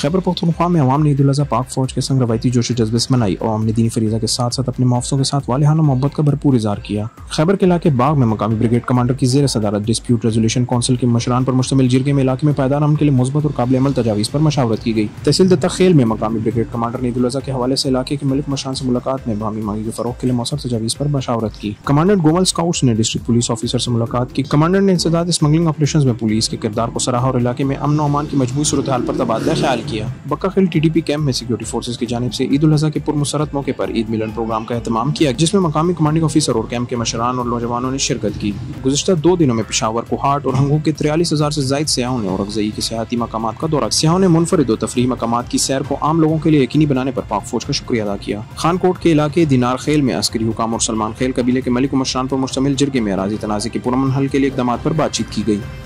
खैबर पख्तूनख्वा में अवाम ने ईद उल अज़हा पाक फौज के संग रवायती जोश जज्बे से मनाई। अवाम ने दीनी फरीज़ा के साथ साथ अपने मुआफ़ज़ों के साथ वालिहाना मोहब्बत का भरपूर इज़हार किया। खैबर के इलाके बाग में मकामी ब्रिगेड कमांडर की ज़ेर सदारत डिस्प्यूट रेजोल्यूशन काउंसिल के मशरान पर मुश्तमिल जिरगे में इलाके में पायदार अमन के लिए मुस्बत और काबिल अमल तजावीज़ पर मशावरत की गई। तहसील दत्ता खेल में मकामी ब्रिगेड कमांडर ने ईद उल अज़हा के हवाले से इलाके के मलिक मशरान से मुलाकात में बाहमी मांगी के फ़रोग़ के लिए मौसर तजावीज़ पर मशावरत की। कमांडेंट गोमल स्काउट्स ने डिस्ट्रिक्ट पुलिस ऑफिसर से मुलाकात की। कमांडेंट ने इंसदाद स्मगलिंग ऑपरेशन में पुलिस के किरदार को सराहा और इलाके में अमन और अमान की मजबूत सूरत हाल पर तबादला ख्याल किया। बक्का खेल TDP कैंप में सिक्योरिटी फोर्सेज की जानिब से ईद उल अज़हा के पुरमसरत मौके पर ईद मिलन प्रोग्राम का एहतमाम किया, जिसमें मकामी कमांडिंग ऑफिसर और कैंप के मशरान और नौजवानों ने शिरकत की। गुज़िश्ता 2 दिनों में पेशावर, कोहाट और हंगू के 43,000 से ज़ायद सयाहों ने औरंगज़ई के सियाहती मकामात का दौरा। सयाहों ने मुनफरिद और तफरीही मकामात की सैर को आम लोगों के लिए यकीनी बनाने पर पाक फौज का शुक्रिया अदा किया। खानकोट के इलाके दिनार खेल में अस्करी हुकाम और सलमान खेल कबीले के मलिक मशरान पर मुश्तमिल जिरगे में अराज़ी तनाज़े के पुरअमन हल के लिए इक़दामात पर बातचीत की गई।